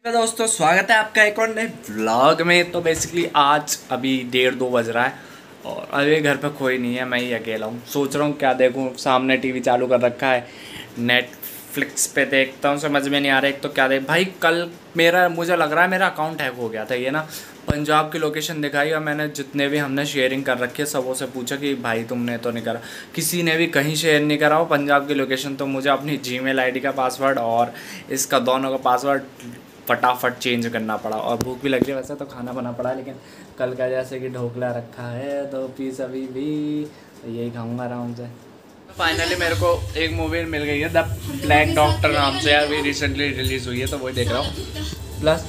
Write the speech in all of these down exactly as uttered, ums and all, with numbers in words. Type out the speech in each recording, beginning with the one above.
तो दोस्तों स्वागत है आपका एक और नए व्लॉग में। तो बेसिकली आज अभी डेढ़ दो बज रहा है और अभी घर पे कोई नहीं है, मैं ही अकेला हूँ। सोच रहा हूँ क्या देखूँ, सामने टीवी चालू कर रखा है, नेटफ्लिक्स पे देखता हूँ, समझ में नहीं आ रहा एक तो क्या देख। भाई कल मेरा मुझे लग रहा है मेरा अकाउंट हैक हो गया था। ये ना पंजाब की लोकेशन दिखाई और मैंने जितने भी हमने शेयरिंग कर रखी है सबों से पूछा कि भाई तुमने तो नहीं करा, किसी ने भी कहीं शेयर नहीं करा हो पंजाब की लोकेशन। तो मुझे अपनी जीमेल आईडी का पासवर्ड और इसका दोनों का पासवर्ड फटाफट चेंज करना पड़ा। और भूख भी लग रही है, वैसे तो खाना बना पड़ा लेकिन कल का जैसे कि ढोकला रखा है दो पीस अभी भी, तो यही खाऊंगा आराम से। फाइनली मेरे को एक मूवी मिल गई है द ब्लैक डॉक्टर नाम से, अभी रिसेंटली रिलीज़ हुई है तो वही देख रहा हूँ। प्लस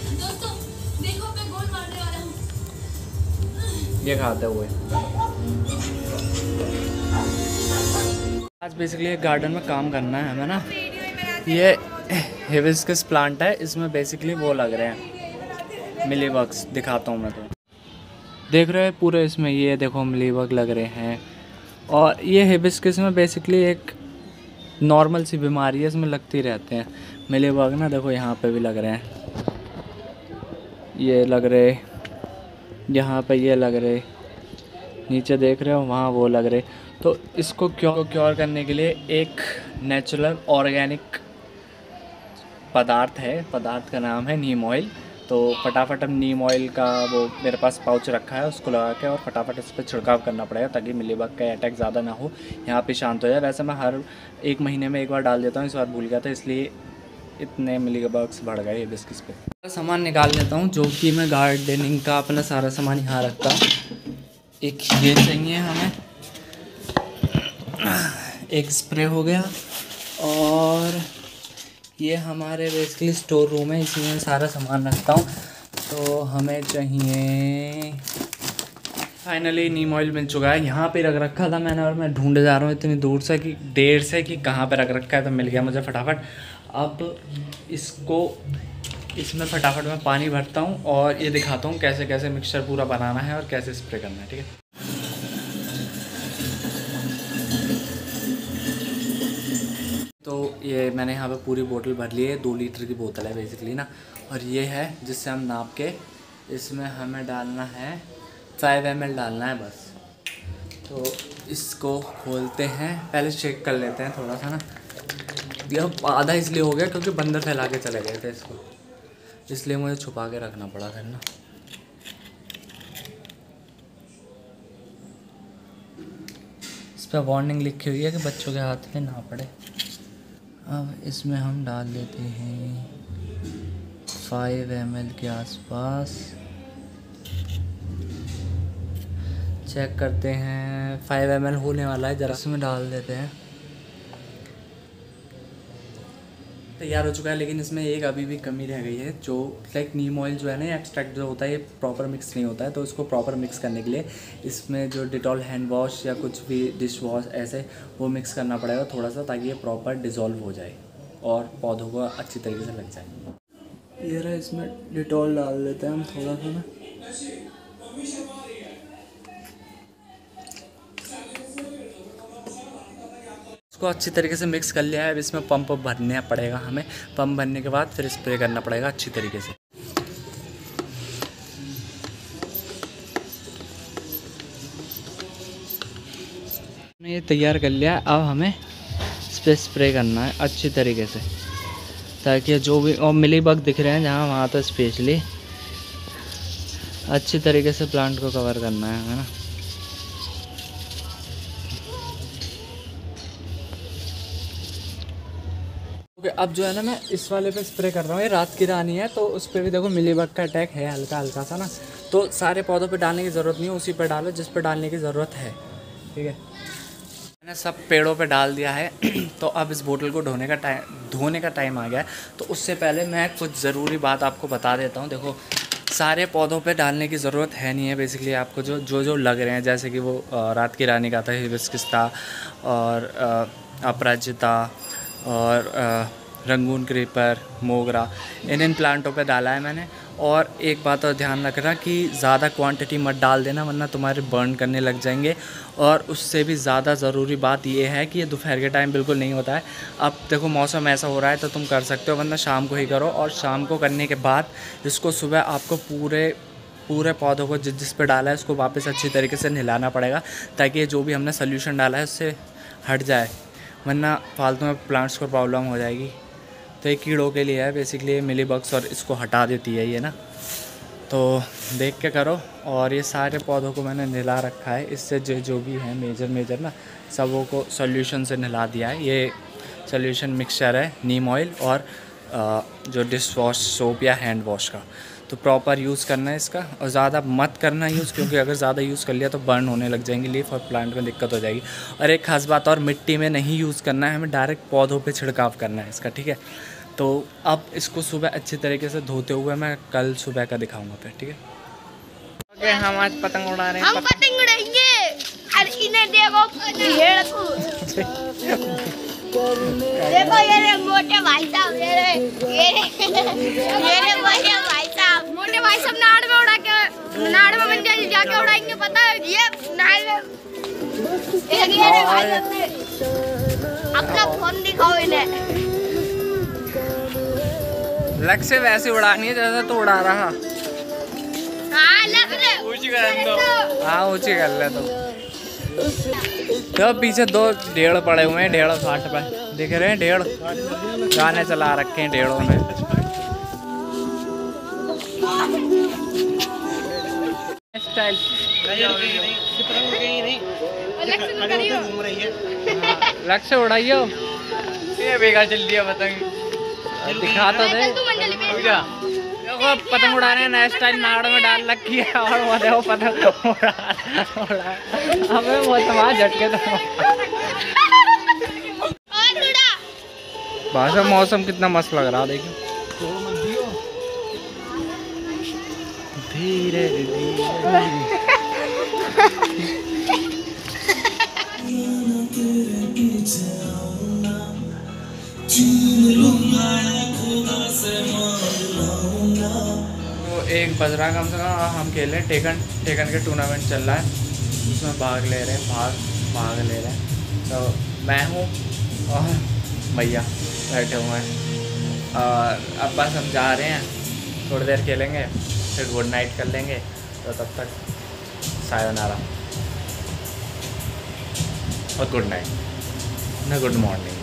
ये खाते हुए आज बेसिकली एक गार्डन में काम करना है हमें ना। ये हिबिस्कस प्लांट है, इसमें बेसिकली वो लग रहे हैं मिलीबग्स। दिखाता हूँ मैं, तो देख रहे हैं पूरे इसमें, ये देखो मिलीबग लग रहे हैं। और ये हिबिस्कस में बेसिकली एक नॉर्मल सी बीमारी है, इसमें लगती रहते हैं मिलीबग ना। देखो यहाँ पे भी लग रहे हैं, ये लग रहे, यहाँ पे ये लग रहे, नीचे देख रहे हो वहाँ वो लग रहे। तो इसको क्योर क्योर करने के लिए एक नेचुरल ऑर्गेनिक पदार्थ है, पदार्थ का नाम है नीम ऑयल। तो फटाफट हम नीम ऑयल का वो मेरे पास पाउच रखा है, उसको लगा के और फटाफट इस पर छिड़काव करना पड़ेगा ताकि मिलीबग का अटैक ज़्यादा ना हो, यहाँ पे शांत हो जाए। वैसे मैं हर एक महीने में एक बार डाल देता हूँ, इस बार भूल गया था इसलिए इतने मिलीबग्स बढ़ गए हिबिस्कस पे। सामान निकाल लेता हूँ जो कि मैं गार्डनिंग का अपना सारा सामान यहाँ रखता। एक ये चाहिए हमें, एक स्प्रे हो गया, और ये हमारे बेसिकली स्टोर रूम है, इसी में सारा सामान रखता हूँ। तो हमें चाहिए, फाइनली नीम ऑयल मिल चुका है, यहाँ पे रख रखा था मैंने और मैं ढूंढे जा रहा हूँ इतनी दूर से कि देर से कि कहाँ पे रख रखा है, तो मिल गया मुझे फटाफट। अब इसको इसमें फटाफट मैं पानी भरता हूँ और ये दिखाता हूँ कैसे कैसे मिक्सचर पूरा बनाना है और कैसे स्प्रे करना है, ठीक है। तो ये मैंने यहाँ पे पूरी बोतल भर ली है, दो लीटर की बोतल है बेसिकली ना। और ये है जिससे हम नाप के, इसमें हमें डालना है फाइव एम एल डालना है बस। तो इसको खोलते हैं, पहले चेक कर लेते हैं थोड़ा सा ना। यह आधा इसलिए हो गया क्योंकि बंदर फैला के चले गए थे इसको, इसलिए मुझे छुपा के रखना पड़ा था ना। इस पर वार्निंग लिखी हुई है कि बच्चों के हाथ में ना पड़े। अब इसमें हम डाल देते हैं फाइव एम एल के आसपास, चेक करते हैं फाइव एम एल होने वाला है, जरा इसमें डाल देते हैं। तैयार हो चुका है, लेकिन इसमें एक अभी भी कमी रह गई है, जो लाइक नीम ऑयल जो है ना, एक्सट्रैक्ट जो होता है ये प्रॉपर मिक्स नहीं होता है। तो इसको प्रॉपर मिक्स करने के लिए इसमें जो डिटॉल हैंड वॉश या कुछ भी डिश वॉश ऐसे वो मिक्स करना पड़ेगा थोड़ा सा, ताकि ये प्रॉपर डिज़ोल्व हो जाए और पौधों को अच्छी तरीके से लग जाए। ये रहा, इसमें डिटॉल डाल देते हैं हम थोड़ा सा ना। इसको अच्छी तरीके से मिक्स कर लिया है। अब इसमें पंप भरना पड़ेगा हमें, पंप भरने के बाद फिर स्प्रे करना पड़ेगा अच्छी तरीके से। ये तैयार कर लिया, अब हमें इस पर स्प्रे करना है अच्छी तरीके से, ताकि जो भी और मिलीबग दिख रहे हैं जहाँ वहाँ तो स्पेशली अच्छी तरीके से प्लांट को कवर करना है है ना। अब जो है ना मैं इस वाले पे स्प्रे कर रहा हूँ, ये रात की रानी है तो उस पर भी देखो मिलीबग का अटैक है हल्का हल्का सा ना। तो सारे पौधों पे डालने की ज़रूरत नहीं है, उसी पे डालो जिस पे डालने की ज़रूरत है, ठीक है। मैंने सब पेड़ों पे डाल दिया है। तो अब इस बोतल को धोने का टाइम धोने का टाइम आ गया है। तो उससे पहले मैं कुछ ज़रूरी बात आपको बता देता हूँ। देखो सारे पौधों पे डालने की ज़रूरत है नहीं है बेसिकली, आपको जो जो जो लग रहे हैं, जैसे कि वो रात की रानी का था, हिबिस्कस था, और अपराजिता, और रंगून क्रीपर, मोगरा, इन इन प्लांटों पे डाला है मैंने। और एक बात और ध्यान रखना कि ज़्यादा क्वांटिटी मत डाल देना, वरना तुम्हारे बर्न करने लग जाएंगे। और उससे भी ज़्यादा ज़रूरी बात ये है कि ये दोपहर के टाइम बिल्कुल नहीं होता है। अब देखो मौसम ऐसा हो रहा है तो तुम कर सकते हो, वरना शाम को ही करो। और शाम को करने के बाद इसको सुबह आपको पूरे पूरे पौधों को जिस जिस पे डाला है उसको वापस अच्छी तरीके से नहलाना पड़ेगा, ताकि जो भी हमने सोल्यूशन डाला है उससे हट जाए, वरना फालतू में प्लांट्स को प्रॉब्लम हो जाएगी। तो ये कीड़ों के लिए है बेसिकली, मिली बग्स, और इसको हटा देती है ये ना। तो देख के करो। और ये सारे पौधों को मैंने नहला रखा है, इससे जो जो भी है मेजर मेजर ना सबों को सोल्यूशन से नहला दिया है। ये सोल्यूशन मिक्सचर है नीम ऑयल और जो डिश वॉश सोप या हैंड वॉश का। तो प्रॉपर यूज़ करना है इसका, और ज़्यादा मत करना यूज़, क्योंकि अगर ज़्यादा यूज़ कर लिया तो बर्न होने लग जाएंगी लीफ और प्लांट में दिक्कत हो जाएगी। और एक खास बात और, मिट्टी में नहीं यूज़ करना है, हमें डायरेक्ट पौधों पे छिड़काव करना है इसका, ठीक है। तो अब इसको सुबह अच्छी तरीके से धोते हुए मैं कल सुबह का दिखाऊंगा फिर, ठीक है। ओके, हम आज पतंग उड़ा रहे हैं। हम पतंग उड़ाएंगे। अरे इन्हें देखो, भेड़ को देखो, ये रे मोटे भाई साहब, ये रे ये रे मोटे भाई साहब, मोटे भाई साहब नाड़ में उड़ा के, नाड़ में मंदिर जाके उड़ाएंगे, पता है। ये नाड़ में एक ये रे भाई साहब ने अपना फोन दिखाओ इन्हें। लग से वैसे उड़ानी है जैसा तो उड़ा रहा। हाँ लग रहे, ऊंची कर दो। हाँ ऊंची कर ले तो। तो पीछे दो ढेड़ पड़े हुए हैं, ढेड़ फाट पे दिख रहे हैं, ढेड़ गाने चला रखे हैं ढेड़ों में। स्टाइल लक्ष्य उड़ाइयो, ये बेकार चल दिया पतंग, दिखा तो दे। देखो पतंग उड़ा रहे हैं, नया स्टाइल नाड़ में डाल रखी है, और वो देखो पतंग उड़ा उड़ा। अबे वो तमाम झटके तो भाषा। मौसम कितना मस्त लग रहा, देखो धीरे धीरे। तो एक बज रहा कम से कम, हम खेले टेकन टेकन के टूर्नामेंट चल रहा है, उसमें भाग ले रहे हैं भाग भाग ले रहे हैं। तो मैं हूँ और भैया बैठे हुए हैं, और अब बस हम जा रहे हैं, थोड़ी देर खेलेंगे फिर गुड नाइट कर लेंगे। तो तब तक सायोनारा और गुड नाइट ना गुड मॉर्निंग।